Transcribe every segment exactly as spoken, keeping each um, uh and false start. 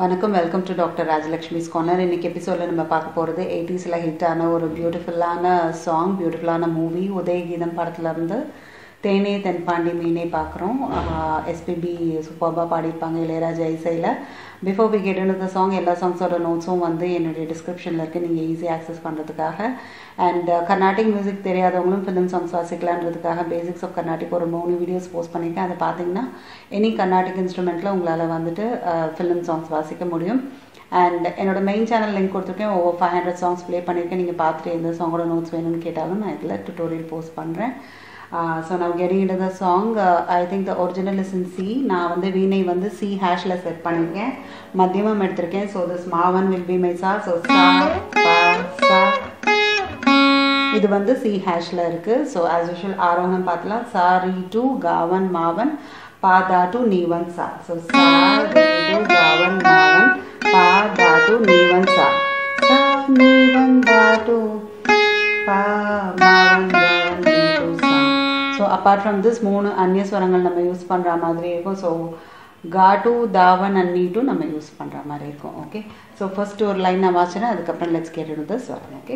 வணக்கம், welcome to doctor Rajalakshmi's Corner. இன்னைக்கு எபிசோடில் நம்ம பார்க்க போகிறது எயிட்டிஸில் ஹிட்டான ஒரு பியூட்டிஃபுல்லான சாங், பியூட்டிஃபுல்லான மூவி உதயகீதம் படத்துலேருந்து தேனே தென்பாண்டி மீனே பார்க்குறோம். எஸ்பிபி சூப்பர்பாக பாடியிருப்பாங்க இளையராஜா இசையில். Before we get into the song, எல்லா சாங்ஸோட நோட்ஸும் வந்து என்னுடைய டிஸ்கிரிப்ஷனில் இருக்குது, நீங்கள் ஈஸியாக ஆக்சஸ் பண்ணுறதுக்காக. அண்ட் கர்நாடிக் மியூசிக் தெரியாதவங்களும் ஃபிலிம் சாங்ஸ் வாசிக்கலான்றதுக்காக பேசிக்ஸ் ஆஃப் கர்நாடிக் ஒரு மூணு வீடியோஸ் போஸ்ட் பண்ணியிருக்கேன். அதை பார்த்தீங்கன்னா எனி கர்நாடிக் இன்ஸ்ட்ருமெண்ட்டில் உங்களால் வந்துட்டு ஃபிலிம் சாங்ஸ் வாசிக்க முடியும். அண்ட் என்னோட மெயின் சேனல் லிங்க் கொடுத்துருக்கேன், over five hundred songs play பண்ணியிருக்கேன். நீங்கள் பார்த்துட்டு எந்த சாங்கோட நோட்ஸ் வேணும்னு கேட்டாலும் நான் இதில் டுட்டோரியல் போஸ்ட் பண்ணுறேன். Uh, so now getting into the song, uh, I think the original is in C. நான் வந்து வீணை வந்து C ஹேஷில் செட் பண்ணியிருக்கேன், மத்தியமம் எடுத்திருக்கேன். ஸோ this மாவன் will be my sa. So சா பா சா, இது வந்து C ஹேஷில் இருக்குது. ஸோ ஆஸ் யூஷுவல் ஆரோகணம் பார்த்துலாம். சா ரீ டூ காவன் மாவன் பா தா டூ நீவன் சா. ஸோ சா ரீ டூ காவன் மாவன் பா தா டூ நீவன் சா. சா நீவன் தா டூ பா மாவன் காவன் நீ டூ சா. ஸோ அப்பார்ட் ஃப்ரம் திஸ் மூணு அந்நிய ஸ்வரங்கள் நம்ம யூஸ் பண்ணுற மாதிரி இருக்கும். ஸோ கா டூ தாவன் அண்ட் நீ டூ நம்ம யூஸ் பண்ணுற மாதிரி இருக்கும். ஓகே, ஸோ ஃபர்ஸ்ட் ஒரு லைன் நான் வாசிச்சேன், அதுக்கப்புறம் லெட்ஸ் கெட் இன்டு தி ஸ்வரம். ஓகே,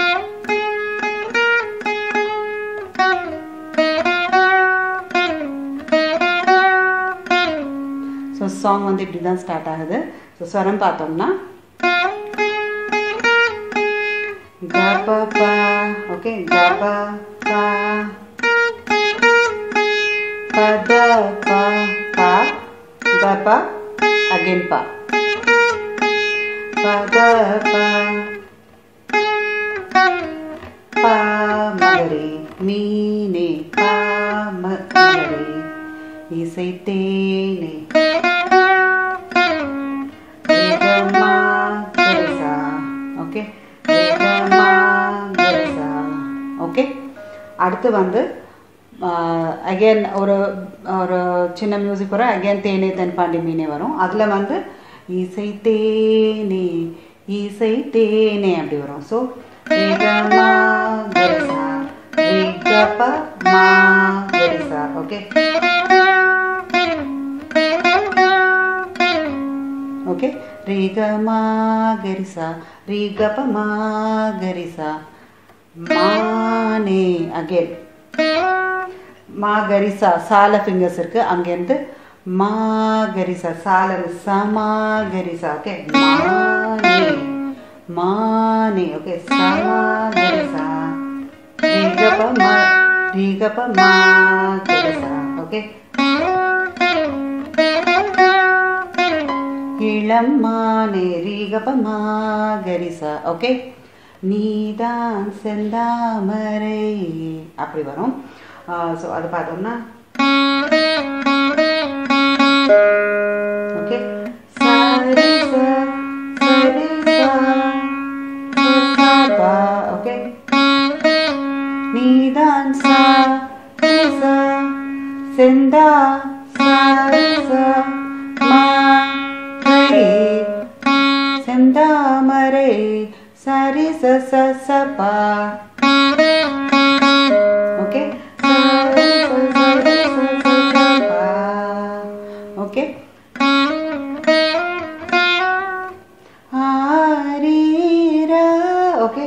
ஸோ சாங் வந்து இப்படி தான் ஸ்டார்ட் ஆகுது. ஸோ ஸ்வரம் பார்த்தோம்னா க ப ப. ஓகே, க ப ப pa da pa pa da pa, again pa pa da pa pa magari meene pa magari isai tene rega ma garisa. okay, rega ma garisa. okay, அடுத்து வந்து அகெயின் ஒரு ஒரு சின்ன மியூசிக் வரும். அகெயின் தேனே தென்பாண்டி மீனே வரும். அதில் வந்து இசை தேனே இசை தேனே அப்படி வரும். ஸோ ரேகமா கரிசா ரேகப மா கரிசா. ஓகே ஓகே ரேகமா கரிசா ரேகப மா கரிசா மானே. அகெயின் மா கரிசா, சால ஃபிங்கர்ஸ் இருக்கு, அங்கேருந்து மா கரிசா சால சமா கரிசா. ஓகே, மானே மானே. ஓகே, சமா கரிசா ரீகப மா ரீகப மா கரிசா. ஓகே, இளம் மானே ரீகப மா கரிசா. ஓகே, நீதான் செந்தாமரை அப்படி வரும். ஸோ அது பார்த்தோம்னா ஓகே சரி ச சரி ச. ஓகே, நீதான் சா ச செந்தா சரி ச மா ரை செந்தாமரை சரி ச ச ச பா. ஓகே, ஓகே, ஆரீரா. ஓகே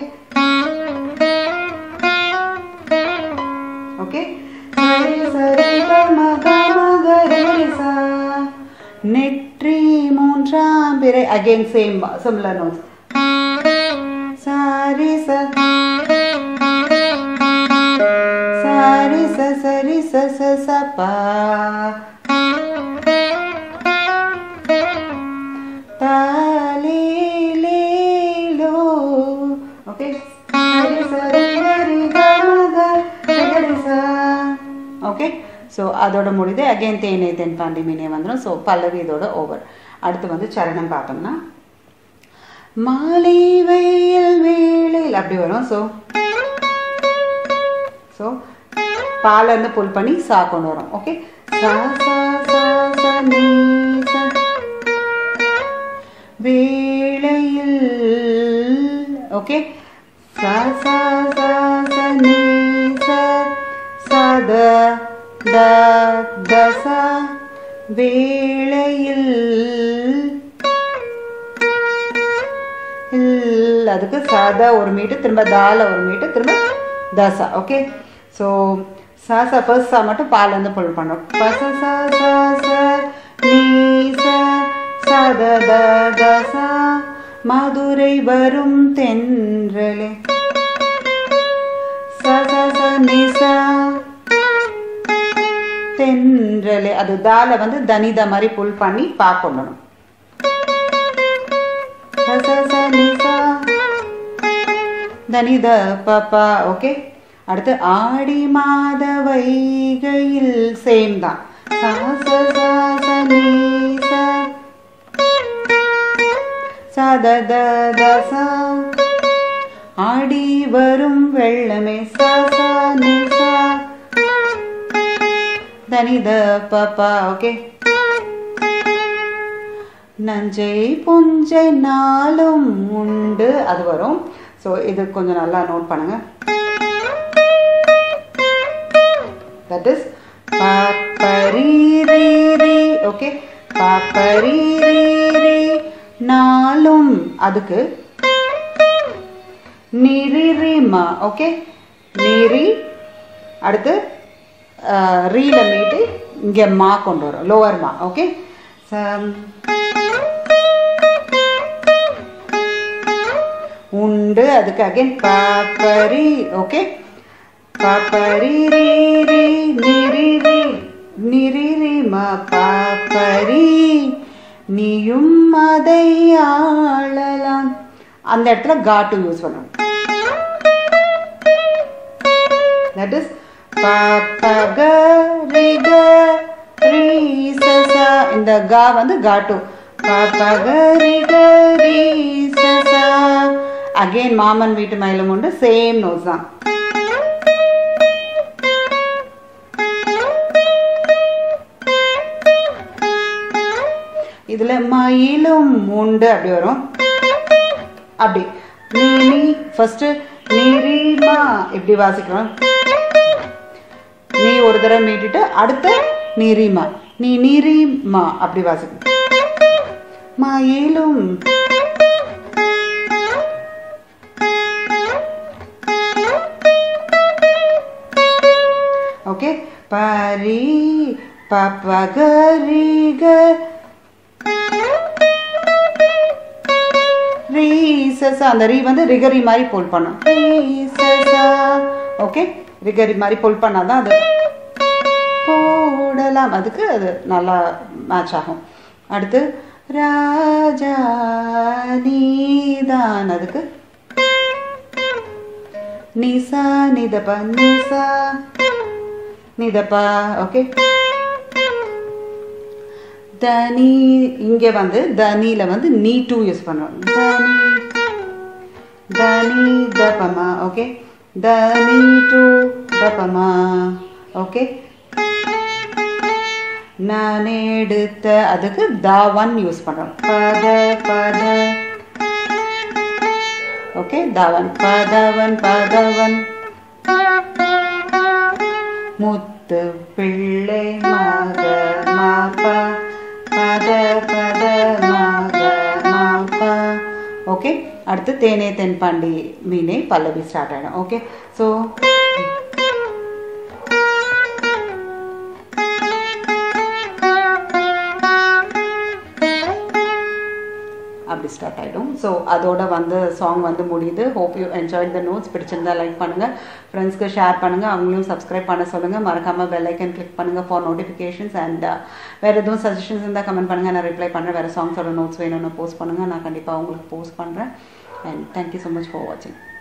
ஓகே, சரி சரி கம கம கரிசா நெற்றி மூன்றாம் பிறை. Again same similar notes. Sorry ச சாரி ச சரி ச ச ச பா. தாலே லே லோ. ஓகே, சரி சரி கரி கம கரிசா. ஓகே, ஸோ அதோட முடியுது. அகெயின் தேனே தென்பாண்டி மீனே வந்துடும். ஸோ பல்லவி இதோட ஓவர். அடுத்து வந்து சரணம் பார்த்தோம்னா மாலை வெயில் வேளையில் அப்படி வரும். ஸோ ஸோ பால இருந்து புல் பண்ணி சா கொண்டு வரும். ஓகே, சா சா சா சா நீ சா வேளையில். ஓகே, சா சா சா சா நீ சா சா த த த சா வேளையில் அதுக்கு சத ஒரு மீட்டு திரும்ப தால ஒரு மீட்டு திரும்ப தசா ஓகே ஸோ சா சா ஃபர்ஸ்ட் சா மட்டும் பாலேருந்து புல் பண்ணுறோம் பச சா சா ச நீ ச சத த தசா மதுரை வரும் தென்றலே ச ச ச நீ சா தென்றலே அது தால வந்து தனித மாதிரி புல் பண்ணி பா கொள்ளணும் ச ச ச நீ சா தனித பப்பா ஓகே அடுத்து ஆடி மாத வைகையில் சேம் தான் சா ச சா ச நீ ச ச த த த சா ஆடி வரும் வெள்ளமே சா சா நீ சா தனித பப்பா ஓகே நஞ்சை புஞ்சை நாளும் உண்டு அது வரும் ஸோ இது கொஞ்சம் நல்லா நோட் பண்ணுங்க that is papaririri okay papaririri நாளும் அதுக்கு நிரிரிமா ஓகே நிரி அடுத்து ரீல மீட்டு இங்கே மா கொண்டு வரும் லோவர் மா ஓகே உண்டு அதுக்கு அகைன் பாப்பரி ஓகே பாப்பரி நிரிரி நிரிரி மா பாப்பரி நீயும் அதை ஆளலாம் அந்த இடத்துல காட்டு யூஸ் பண்ணணும் தட் இஸ் பாப்பக ரிக ரீசசா இந்த கா வந்து காட்டு பாப்பக ரிக ரீசசா அகைன் மாமன் வீட்டு மயிலும் உண்டு சேம் நோட்ஸ் தான் இதுல மயிலும் உண்டு அப்படி வரும் அப்படி நீ நீ ஃபர்ஸ்ட் நீரிமா இப்படி வாசிக்கிறோம் நீ ஒரு தடவை மீட்டிட்டு அடுத்து நீரிமா நீ நீரிமா அப்படி வாசிக்கணும் மயிலும் ஓகே பரி பப்பகரிக ரீசசா அந்த ரீ வந்து ரிகரி மாதிரி புல் பண்ணும் ரீசசா ஓகே ரிகரி மாதிரி புல் பண்ணாதான் அது போடலாம் அதுக்கு அது நல்லா மேட்ச் ஆகும் அடுத்து ராஜா நீதான் அதுக்கு நிசா நிதப்பா நிசா நிதப்பா ஓகே தனி இங்கே வந்து தனியில் வந்து நீ டூ யூஸ் பண்ணுறோம் தனி தனி தப்பமா ஓகே தனி டூ தப்பமா ஓகே நான் எடுத்த அதுக்கு த ஒன் யூஸ் பண்ணுறோம் பத பத ஓகே தவன் பதவன் பதவன் முத்து பிள்ளை மக மாப்பா பத பத மக மாப்பா ஓகே அடுத்து தேனே தென்பாண்டி மீனே பல்லவி ஸ்டார்ட் ஆகிடும் ஓகே ஸோ அப்படி ஸ்டார்ட் ஆகிடும் ஸோ அதோட வந்து சாங் வந்து முடியுது hope you enjoy the notes பிடிச்சிருந்தா லைக் பண்ணுங்கள் ஃப்ரெண்ட்ஸ்க்கு ஷேர் பண்ணுங்கள் அவங்களையும் சப்ஸ்கிரைப் பண்ண சொல்லுங்கள் மறக்காமல் பெல் ஐக்கன் கிளிக் பண்ணுங்கள் ஃபார் நோட்டிஃபிகேஷன்ஸ் அண்ட் வேறு எதுவும் சஜஷன்ஸ் இருந்தால் கமெண்ட் பண்ணுங்கள் நான் ரிப்ளை பண்ணுறேன் வேறு சாங்ஸோட நோட்ஸ் வேணும்னு போஸ்ட் பண்ணுங்கள் நான் கண்டிப்பாக உங்களுக்கு போஸ்ட் பண்ணுறேன் and thank you so much for வாட்சிங்